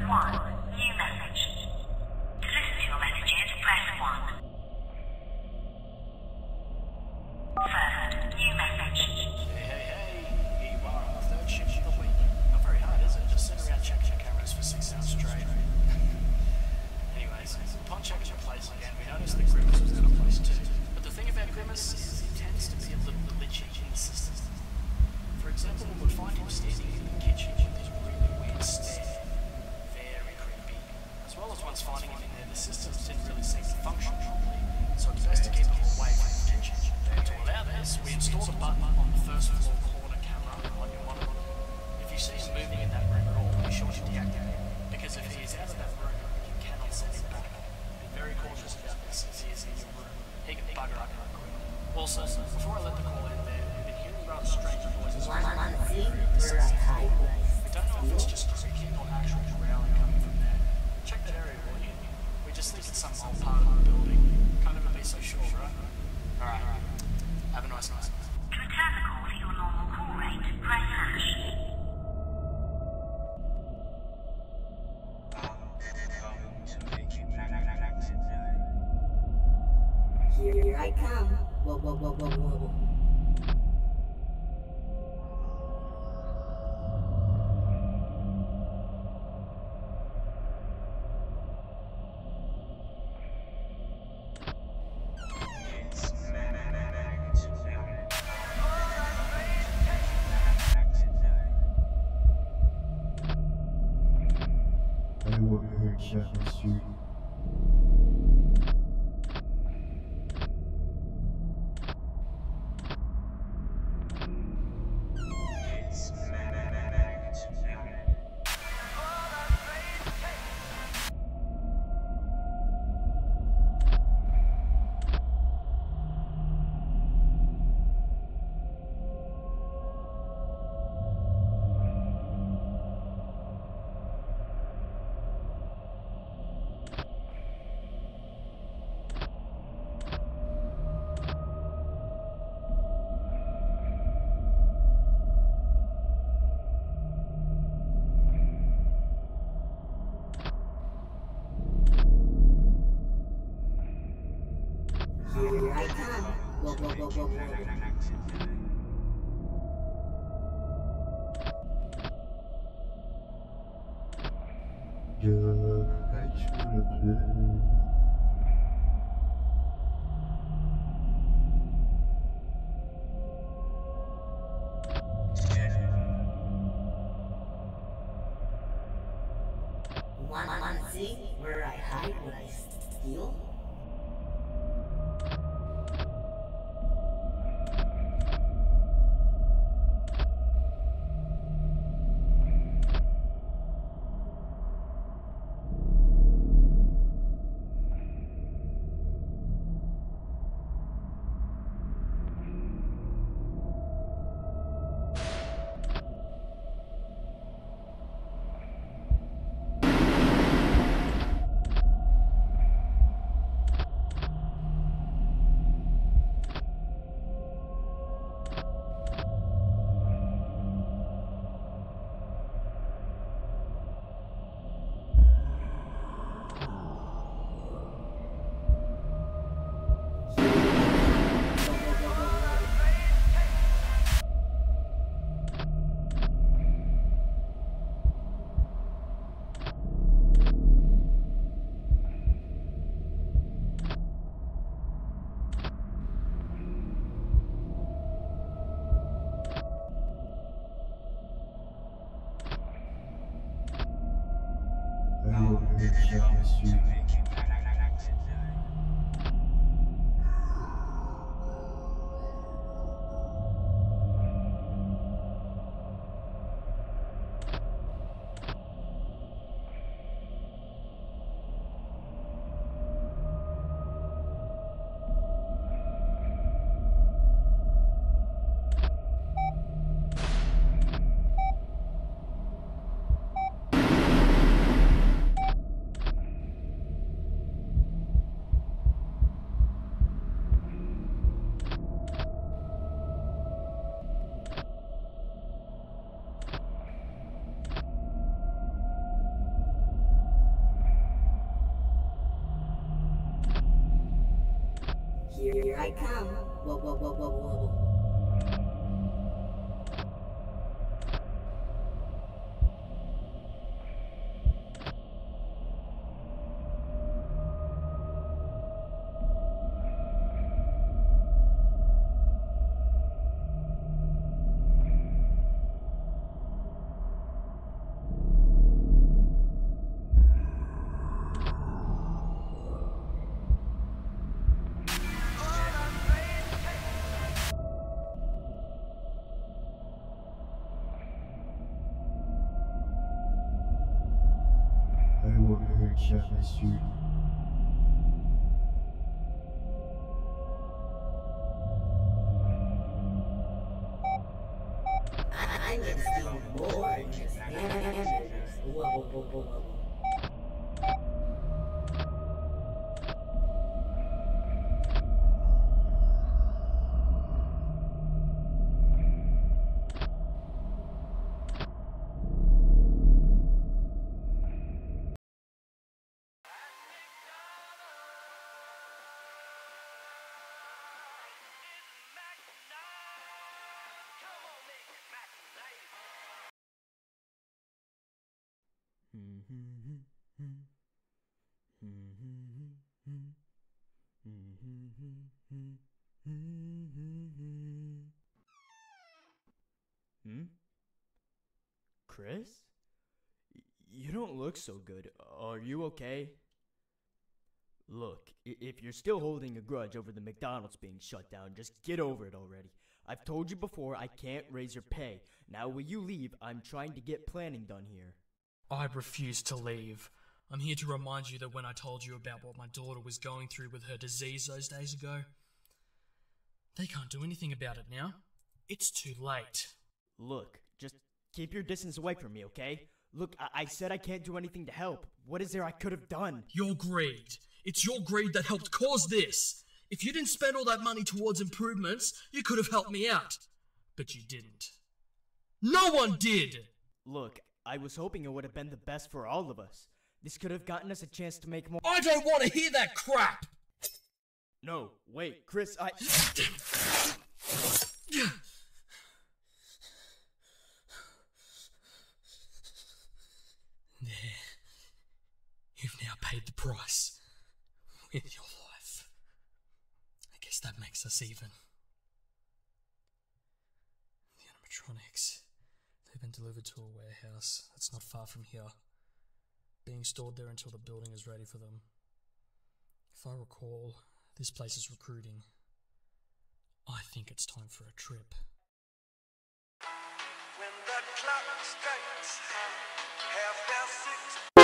New message. To listen to your messages, press 1. First, new message. Hey, you are on the third shift of the week. Not very hard, is it? Just sit around checking cameras for 6 hours straight. Anyways, upon checking the place again, we noticed that Grimace was in a place too. But the thing about Grimace is he tends to be a little glitchy and inconsistent. For example, we would find him standing in the kitchen with his really weird stare. Very creepy. As well as once finding him in there, the systems didn't really seem to function properly, so it's best to keep him away from attention. To allow this, we installed a button on the first floor corner camera on your monitor. If you see him moving in that room at all, be sure to deactivate it, because if he is out of that room, you cannot send him back. Be very cautious about this if he is in your room. He can bugger up your equipment. Also, before I let the call end there, we've been hearing rather strange noises from the area. We don't know if it's just creaking or actual growling coming from there. Check that area, will you? We just think it's some old part of the building. Can't ever be so sure, right? Alright. Have a nice night. To return the call to your normal call rate, press hash. Here I come. Whoa, whoa, whoa, whoa, whoa. I will hurt you, monsieur. Here I come. Whoa, whoa, whoa, whoa, whoa. Wanna see where I hide when I steal? I will hurt you, monsieur. I come. Whoa, whoa, whoa, whoa, whoa. I won't hurt you, monsieur. I'm gonna steal more than just hamburgers. Whoa, whoa, whoa, whoa, whoa. Chris? You don't look so good. Are you okay? Look, if you're still holding a grudge over the McDonald's being shut down, just get over it already. I've told you before I can't raise your pay. Now will you leave? I'm trying to get planning done here. I refuse to leave. I'm here to remind you that when I told you about what my daughter was going through with her disease those days ago, they can't do anything about it now. It's too late. Look, just keep your distance away from me, okay? Look, I said I can't do anything to help. What is there I could have done? Your greed. It's your greed that helped cause this. If you didn't spend all that money towards improvements, you could have helped me out. But you didn't. No one did! Look, I was hoping it would have been the best for all of us. This could have gotten us a chance to make more— I don't want to hear that crap! No, wait, Chris, There. You've now paid the price. With your life. I guess that makes us even. The animatronics. They've been delivered to a warehouse that's not far from here. Being stored there until the building is ready for them. If I recall, this place is recruiting. I think it's time for a trip. When the clock strikes 6:30